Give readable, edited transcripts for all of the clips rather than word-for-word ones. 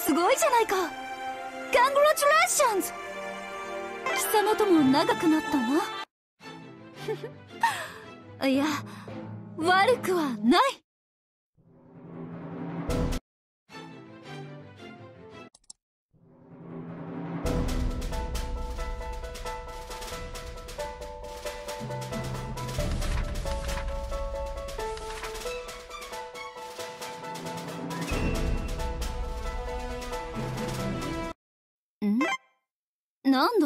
すごいじゃないか。カングラチュレーションズ。貴様とも長くなったな。いや、悪くはない。なんだ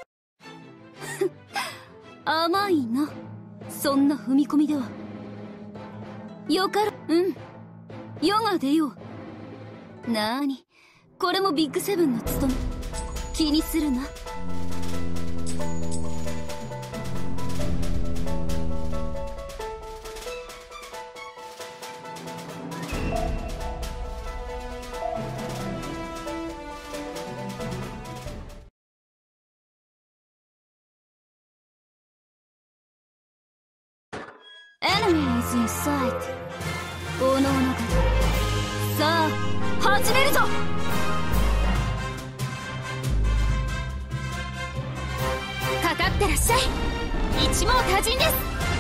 甘いな、そんな踏み込みでは。よかろ世が出よう。なーに、これもビッグセブンの務め。気にするな。Enemy is in sight。 おのおの方、さあ始めるぞ。かかってらっしゃい。一網多尽です。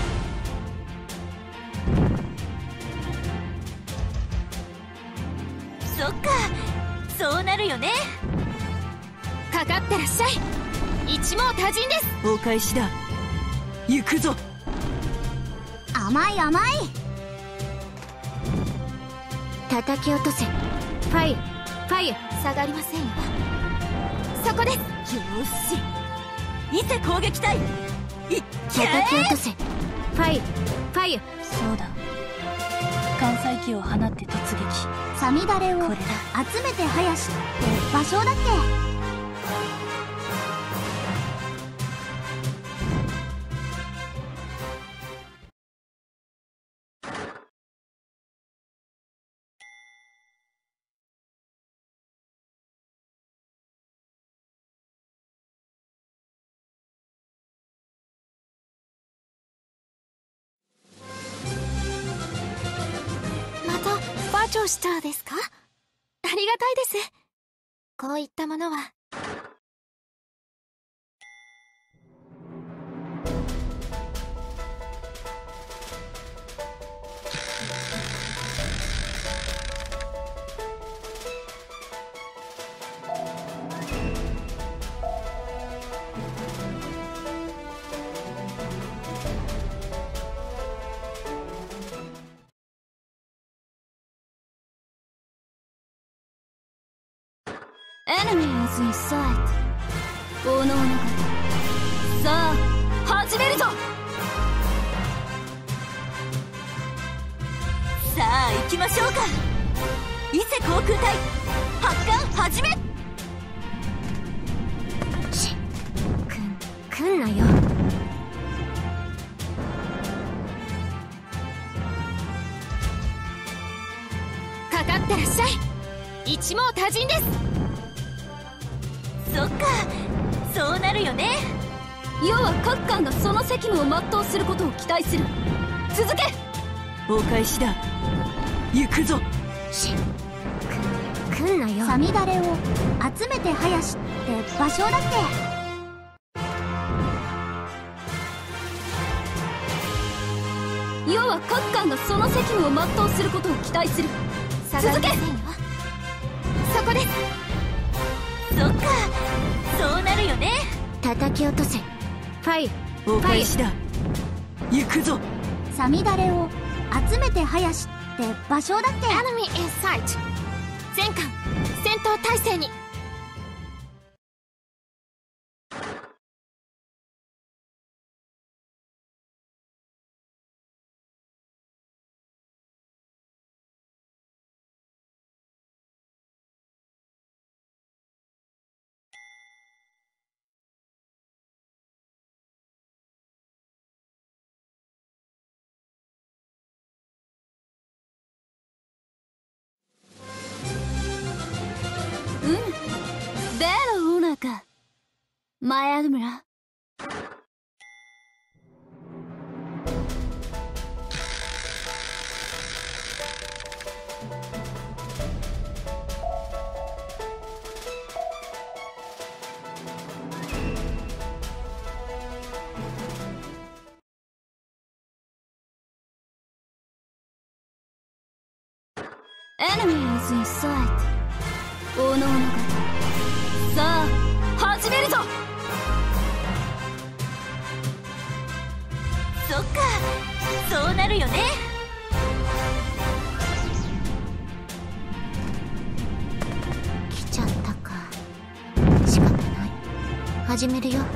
そっか、そうなるよね。かかってらっしゃい。一網多尽です。 お返しだ。行くぞ。 甘い甘い。叩き落とせ。ファイファイ。 下がりませんよ。そこです。 よし、伊勢攻撃隊、いっけー。 叩き落とせ。ファイファイ。 そうだ、関西機を放って突撃。 サミダレをこれだ。 集めて林って場所だって。 バーチョースターですか？ありがたいです。こういったものは。Enemy is in sight。 おのおの方、さあ始めるぞ。 さあ行きましょうか。伊勢航空隊、発艦始め。 来んなよ。 かかってらっしゃい。一網多尽です。 そっか、そうなるよね。 要は各艦がその責務を全うすることを期待する。続け。 お返しだ。行くぞ。 来んなよ。サミダレを集めて林って場所だって。 要は各艦がその責務を全うすることを期待する。続け。そこです。 そっか、そうなるよね。 叩き落とせ。ファイお返しだ。行くぞ。 サミダレを集めて林って場所だって。 Enemy in sight。 全艦戦闘態勢に。ベロオーナーか。マイアドミラ。 is inside。おのおの方、さあ始めるぞ。 そっか、そうなるよね。 来ちゃったか。仕方ない。始めるよ。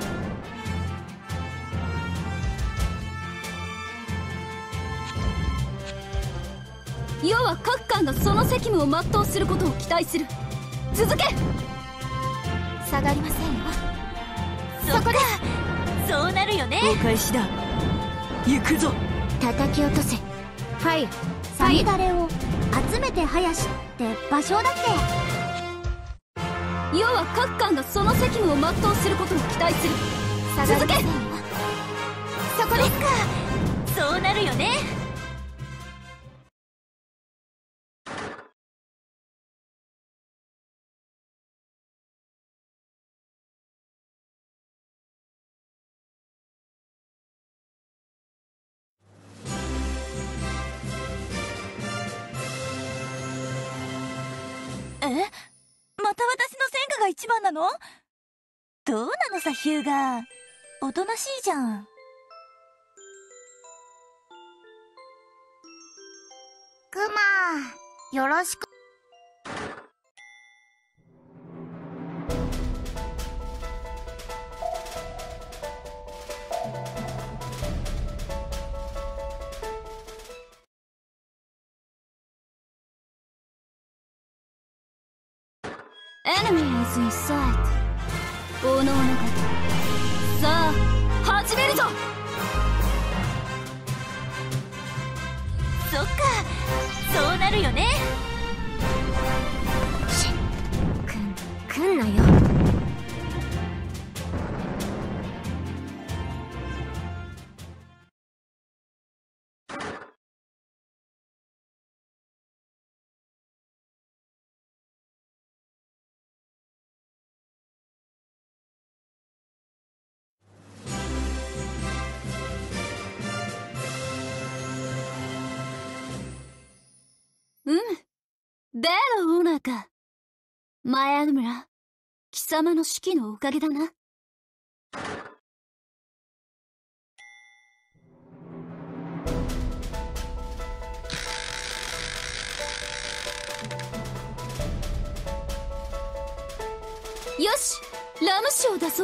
世は各艦がその責務を全うすることを期待する。続け。 下がりませんよ。 そこでそうなるよね。 お返しだ。行くぞ。 叩き落とせ。ファイヤー。サミダレを集めて林って場所だって。 世は各艦がその責務を全うすることを期待する。続け。 そこですか。そうなるよね。また私の戦果が一番なの？どうなのさ、ヒューガ。おとなしいじゃん。 クマよろしく。 Enemy is in sight。おのおの方、さあ始めるぞ。 そっか、そうなるよね。 来んなよ。 ベロオーナーか。マヤ村、貴様の指揮のおかげだな。よし、ラム酒を出そう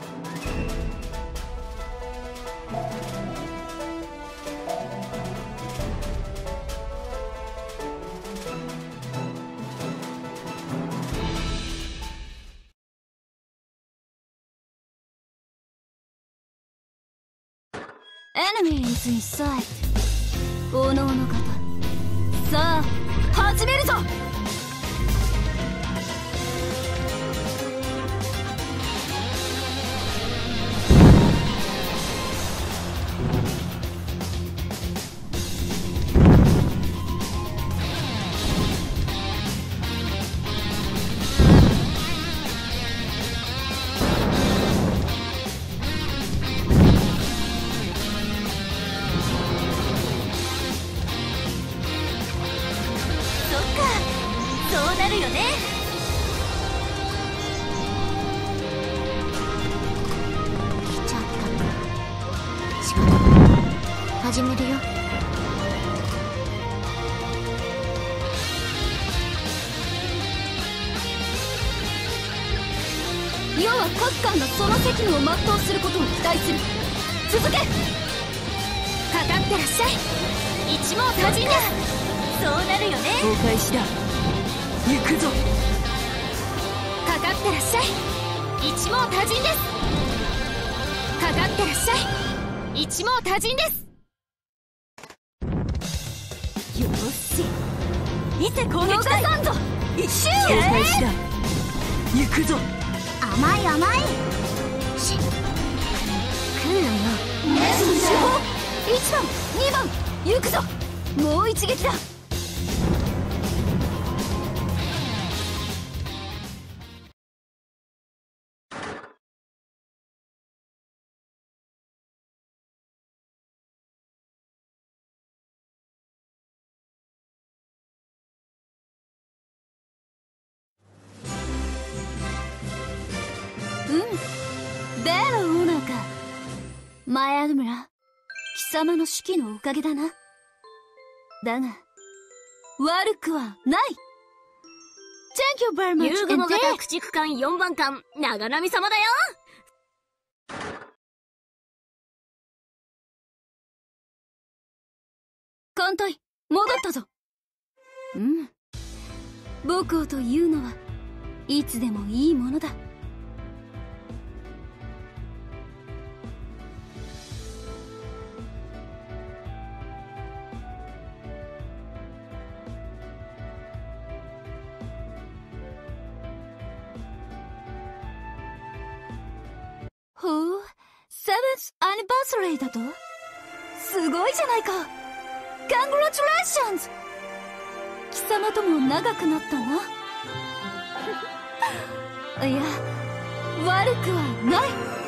。Enemy is in sight。おのおの方、さあ始めるぞ。 そうなるよね。 来ちゃったか。仕方ない。始めるよ。 世は各艦がその責務を全うすることを期待する。続け。かかってらっしゃい。一網打尽だ。 そうなるよね。 お返しだ。行くぞ。 かかってらっしゃい。一網打尽です。かかってらっしゃい。一網打尽です。 よし、伊勢攻撃逃隊さんぞ。 シュお返しだ。行くぞ。 甘い甘い。来んなよ。 1番2番行くぞ。もう一撃だ。 ベロオーナーか。マイアドミラ、貴様の指揮のおかげだな。だが、悪くはない。Thank you very much. ユーグモ型駆逐艦4番艦、長波様だよ。 艦隊、戻ったぞ。うん。母校というのはいつでもいいものだ。ほう、セブンスアニバーサリーだと？すごいじゃないか。Congratulations! 貴様とも長くなったな。いや、悪くはない。